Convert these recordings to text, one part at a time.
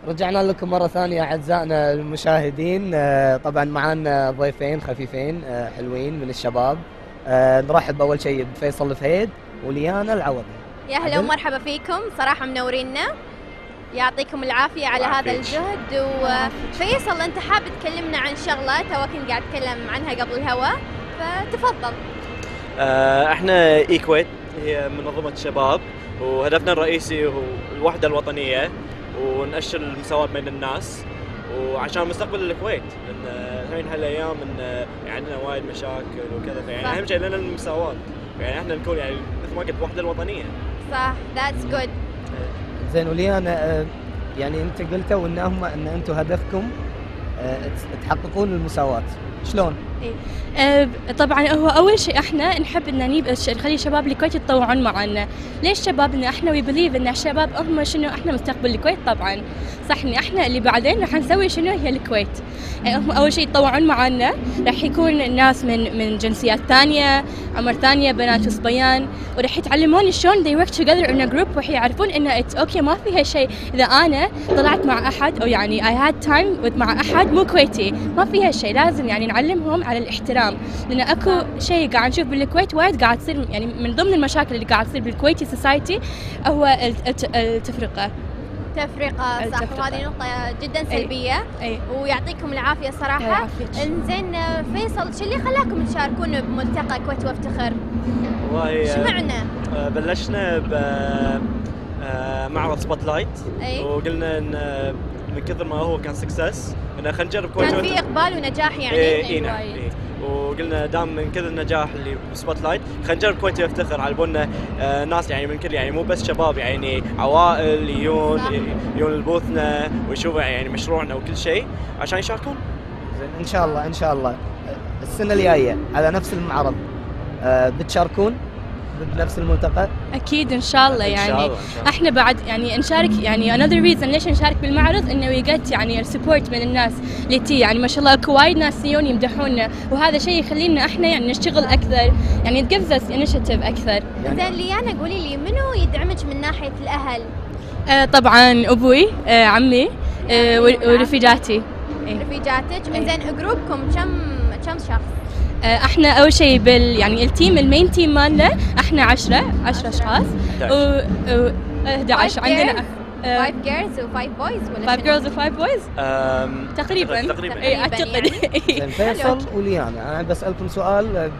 رجعنا لكم مرة ثانية أعزائنا المشاهدين. طبعا معانا ضيفين خفيفين حلوين من الشباب. نرحب أول شيء بفيصل الفهيد وليانا العوضي. يا هلا ومرحبا فيكم، صراحة منورينا، يعطيكم العافية على هذا الجهد. وفيصل أنت حاب تكلمنا عن شغلة كنت قاعد أتكلم عنها قبل الهواء، فتفضل. احنا EQUAIT هي منظمة شباب، وهدفنا الرئيسي هو الوحدة الوطنية ونأشر المساواة بين الناس وعشان مستقبل الكويت، لأن الحين هالأيام إن عندنا وايد مشاكل وكذا، فيعني أهم شيء لنا المساواة، يعني احنا نكون يعني مثل ما قلت الوحدة الوطنية. صح، that's good. زين وليانا، يعني أنت قلتوا إن أنتم هدفكم تحققون المساواة، شلون؟ طبعا هو اول شيء احنا نحب ان نخلي الشباب الكويت يتطوعون معنا. ليش شباب؟ ان احنا وي بليف ان الشباب هم شنو، احنا مستقبل الكويت. طبعا صح ان احنا اللي بعدين راح نسوي شنو هي الكويت. هم اول شيء يتطوعون معنا، راح يكون ناس من جنسيات ثانيه، عمر ثانيه، بنات وصبيان، وراح يتعلمون شلون they work together in a group، وراح يعرفون انه اتس اوكي ما فيها شيء اذا انا طلعت مع احد او يعني I had time مع احد مو كويتي، ما فيها شيء. لازم يعني نعلمهم على الاحترام، لان اكو شيء قاعد نشوف بالكويت وايد قاعد تصير، يعني من ضمن المشاكل اللي قاعد تصير بالكويتي سوسايتي هو التفرقه. صح، وهذه نقطة جدا سلبية. ويعطيكم العافية صراحة. انزين فيصل، شو اللي خلاكم تشاركون بملتقى كويت وافتخر؟ والله شمعنا؟ بلشنا بمعرض سبوت لايت، وقلنا ان من كثر ما هو كان سكسس انه خلينا نجرب كويت. كان في اقبال ونجاح يعني. اي نعم. وقلنا دام من كذا النجاح اللي بسبوت لايت خلينا نجرب كويتي يفتخر على بالنا ناس يعني من كل، يعني مو بس شباب، يعني عوائل يجون لبوثنا ويشوفوا يعني مشروعنا وكل شيء عشان يشاركون. زين ان شاء الله السنة الجاية على نفس المعرض بتشاركون بنفس الملتقى؟ اكيد ان شاء الله. يعني إن شاء الله. احنا بعد يعني نشارك، يعني another reason ليش نشارك بالمعرض انه ويجت يعني السبورت من الناس اللي تي، يعني ما شاء الله اكو وايد ناس يجون يمدحونا، وهذا شيء يخلينا احنا يعني نشتغل اكثر، يعني it gives us initiative اكثر. زين ليانا، قولي لي منو يدعمك من ناحية الاهل؟ طبعا ابوي، عمي، ورفيجاتي. رفيجاتك. زين جروبكم كم شخص؟ احنا اول شيء يعني التيم المين تيم مالنا احنا 10 اشخاص و 11 عندنا 5 girls و 5 boys ولا 5 girls و 5 boys تقريبا. اي اعتقد. زين فيصل وليانا، انا بسالكم سؤال،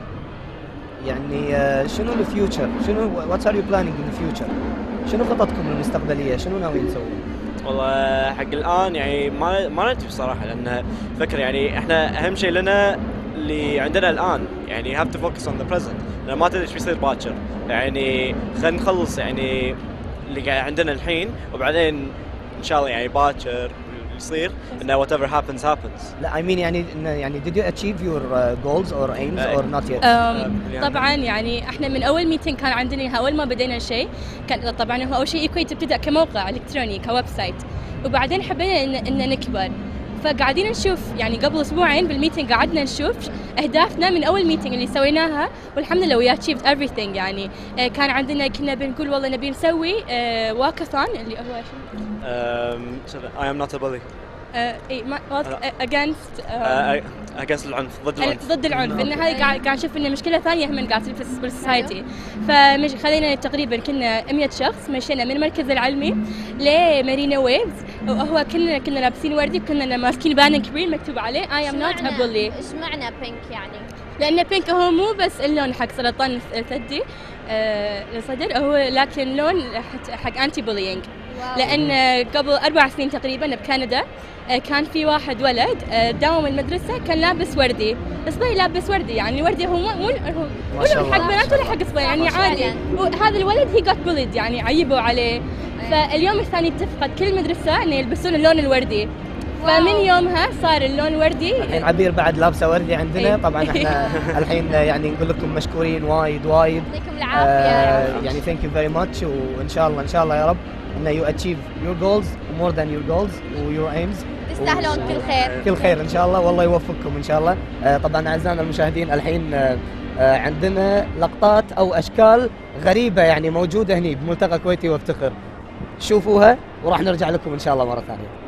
يعني شنو الفيوتشر؟ شنو وات ار يو بلانينج ان الفيوتشر؟ شنو خططكم المستقبليه؟ شنو ناويين تسوون؟ والله حق الان يعني ما ندري بصراحه، لان فكر يعني احنا اهم شيء لنا اللي عندنا الان، يعني have to focus on the present، لأن ما تدري ايش بيصير باكر، يعني خلينا نخلص يعني اللي قاعد عندنا الحين، وبعدين ان شاء الله يعني باكر يصير انه whatever happens. لا I mean يعني did you achieve your goals or aims or not yet؟ طبعا يعني احنا من اول ميتنج كان عندنا، اول ما بدينا الشيء كان طبعا هو اول شيء EQUAIT ابتدأ كموقع الكتروني كويب سايت، وبعدين حبينا ان نكبر، فقاعدين نشوف يعني قبل اسبوعين بالميتنج قعدنا نشوف اهدافنا من اول ميتنج اللي سويناها، والحمد لله we achieved everything. يعني كان عندنا كنا بنقول والله نبي نسوي واكاثون اللي هو I am not a bully. against العنف، ضد العنف. ان هاي قاعد نشوف ان مشكله ثانيه هم قاعد تصير في السوسايتي. فخلينا تقريبا كنا 100 شخص مشينا من المركز العلمي لمارينا ويفز، وهو كنا لابسين وردي، كنا ماسكين بانر كبير مكتوب عليه I am not a bully. ايش معنى بينك يعني؟ لان بينك هو مو بس اللون حق سرطان الثدي الصدر، هو لكن لون حق انتي بولينج. لان قبل 4 سنين تقريبا بكندا كان في واحد ولد داوم المدرسه كان لابس وردي، صبي لابس وردي، يعني وردي هو مو حق بنات ولا حق صبي، يعني عادي. وهذا الولد هي جات بوليد، يعني عيبوا عليه. فاليوم الثاني اتفقت كل المدرسه انه يلبسون اللون الوردي، فمن يومها صار اللون وردي. الحين عبير بعد لابسه وردي عندنا. طبعا احنا الحين يعني نقول لكم مشكورين وايد. يعطيكم العافيه. يعني ثانك يو فيري ماتش، وان شاء الله يا رب انه يو اتشيف يور جولز مور ذان يور جولز ويور ايمز. تستاهلون كل خير ان شاء الله، والله يوفقكم ان شاء الله. طبعا اعزائنا المشاهدين، الحين عندنا لقطات او اشكال غريبه يعني موجوده هني بملتقى كويتي وافتخر، شوفوها وراح نرجع لكم ان شاء الله مره ثانيه.